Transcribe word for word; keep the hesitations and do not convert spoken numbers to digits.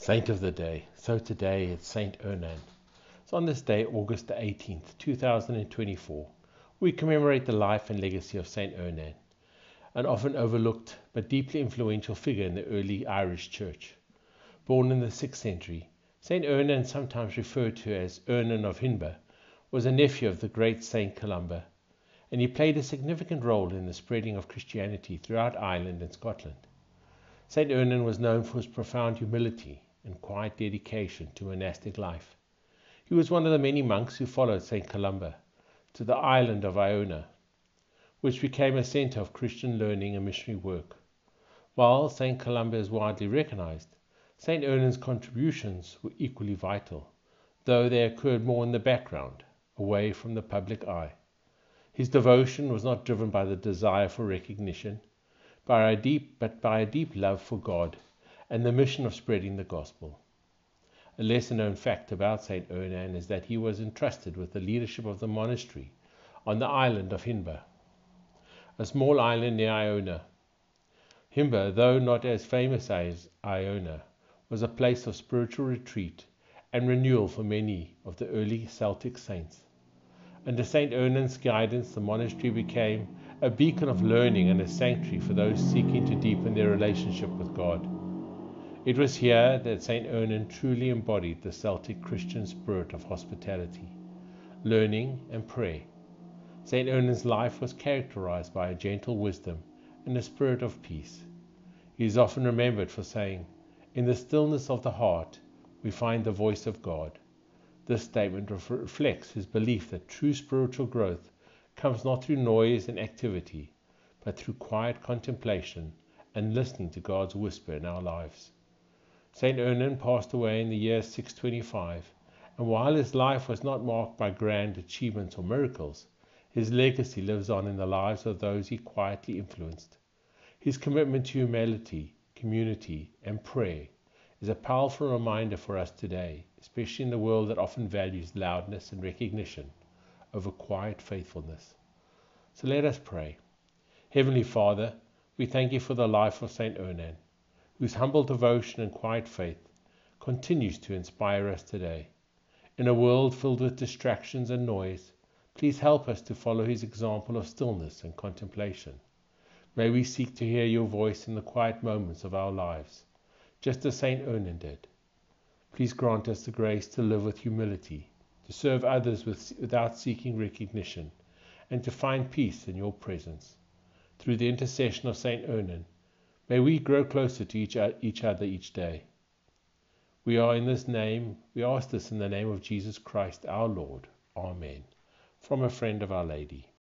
Saint of the day. So today it's Saint Ernan. So on this day, August the eighteenth, two thousand twenty-four, we commemorate the life and legacy of Saint Ernan, an often overlooked but deeply influential figure in the early Irish Church. Born in the sixth century, Saint Ernan, sometimes referred to as Ernan of Hinba, was a nephew of the great Saint Columba, and he played a significant role in the spreading of Christianity throughout Ireland and Scotland. Saint Ernan was known for his profound humility and quiet dedication to monastic life. He was one of the many monks who followed Saint Columba to the island of Iona, which became a center of Christian learning and missionary work. While Saint Columba is widely recognized, Saint Ernan's contributions were equally vital, though they occurred more in the background, away from the public eye. His devotion was not driven by the desire for recognition, by a deep, but by a deep love for God and the mission of spreading the gospel. A lesser-known fact about Saint Ernan is that he was entrusted with the leadership of the monastery on the island of Hinba, a small island near Iona. Hinba, though not as famous as Iona, was a place of spiritual retreat and renewal for many of the early Celtic saints. Under Saint Ernan's guidance, the monastery became a beacon of learning and a sanctuary for those seeking to deepen their relationship with God. It was here that Saint Ernan truly embodied the Celtic Christian spirit of hospitality, learning, and prayer. Saint Ernan's life was characterized by a gentle wisdom and a spirit of peace. He is often remembered for saying, "In the stillness of the heart, we find the voice of God." This statement reflects his belief that true spiritual growth comes not through noise and activity, but through quiet contemplation and listening to God's whisper in our lives. Saint Ernan passed away in the year six twenty-five, and while his life was not marked by grand achievements or miracles, his legacy lives on in the lives of those he quietly influenced. His commitment to humility, community, and prayer is a powerful reminder for us today, especially in the world that often values loudness and recognition over quiet faithfulness. So let us pray. Heavenly Father, we thank you for the life of Saint Ernan, whose humble devotion and quiet faith continues to inspire us today. In a world filled with distractions and noise, please help us to follow his example of stillness and contemplation. May we seek to hear your voice in the quiet moments of our lives, just as Saint Ernan did. Please grant us the grace to live with humility, to serve others with, without seeking recognition, and to find peace in your presence. Through the intercession of Saint Ernan, may we grow closer to each, each other each day. We are in this name, we ask this in the name of Jesus Christ our Lord. Amen. From a friend of Our Lady.